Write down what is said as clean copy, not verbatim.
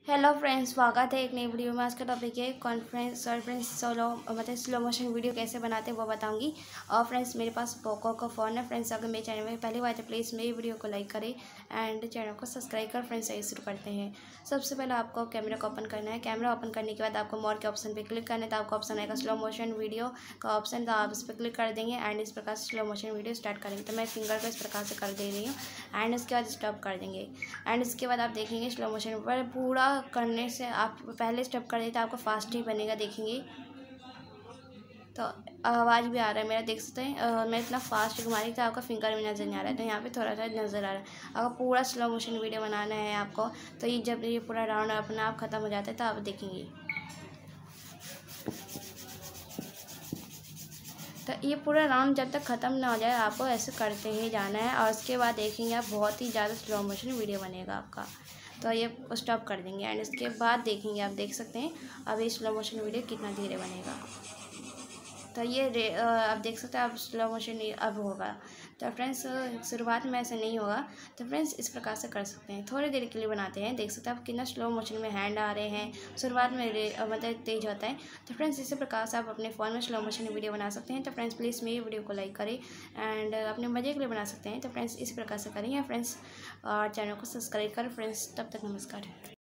Hello friends, स्वागत है एक नई वीडियो में। आज का टॉपिक है स्लो मोशन वीडियो कैसे बनाते हैं वो बताऊंगी। और फ्रेंड्स, मेरे पास पोको का फ़ोन है। फ्रेंड्स, अगर मेरे चैनल में पहली बार तो प्लीज़ मेरी वीडियो को लाइक करें एंड चैनल को सब्सक्राइब कर। फ्रेंड्स, आइए शुरू करते हैं। सबसे पहले आपको कैमरा को ओपन करना है। कैमरा ओपन करने के बाद आपको मोर के ऑप्शन पर क्लिक करना है, तो आपको ऑप्शन आएगा स्लो मोशन वीडियो का ऑप्शन, तो आप इस पर क्लिक कर देंगे एंड इस प्रकार से स्लो मोशन वीडियो स्टार्ट करेंगे। तो मैं फिंगर को इस प्रकार से कर दे रही हूँ एंड उसके बाद स्टॉप कर देंगे। एंड इसके बाद आप देखेंगे स्लो मोशन पर पूरा करने से आप पहले स्टेप कर देते आपको फास्ट ही बनेगा। देखेंगे तो आवाज़ भी आ रहा है मेरा, देख सकते हैं। मैं इतना फास्ट घुमा रही थी, आपका फिंगर भी नज़र नहीं आ रहा है, तो यहाँ पे थोड़ा सा नज़र आ रहा है। अगर पूरा स्लो मोशन वीडियो बनाना है आपको, तो ये जब ये पूरा राउंड अपने आप ख़त्म हो जाता है तो आप देखेंगे। तो ये पूरा राउंड जब तक ख़त्म ना हो जाए आपको ऐसे करते ही जाना है। और उसके बाद देखेंगे आप बहुत ही ज़्यादा स्लो मोशन वीडियो बनेगा आपका। तो ये स्टॉप कर देंगे एंड इसके बाद देखेंगे, आप देख सकते हैं अब ये स्लो मोशन वीडियो कितना धीरे बनेगा। तो ये आप देख सकते हैं अब स्लो मोशन अब होगा। तो फ्रेंड्स, शुरुआत में ऐसे नहीं होगा। तो फ्रेंड्स, इस प्रकार से कर सकते हैं। थोड़ी देर के लिए बनाते हैं, देख सकते हैं आप कितना स्लो मोशन में हैंड आ रहे हैं। शुरुआत में मतलब तेज होता है। तो फ्रेंड्स, इसी प्रकार से आप अपने फ़ोन में स्लो मोशन वीडियो बना सकते हैं। तो फ्रेंड्स, प्लीज़ मेरी वीडियो को लाइक करें एंड अपने मज़े के लिए बना सकते हैं। तो फ्रेंड्स, इस प्रकार से करेंगे फ्रेंड्स, और चैनल को सब्सक्राइब करें फ्रेंड्स। तब तक नमस्कार।